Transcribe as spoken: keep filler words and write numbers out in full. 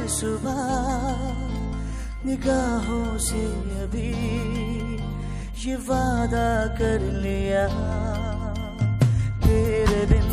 सुबह निगाहों से अभी ये वादा कर लिया, तेरे बिन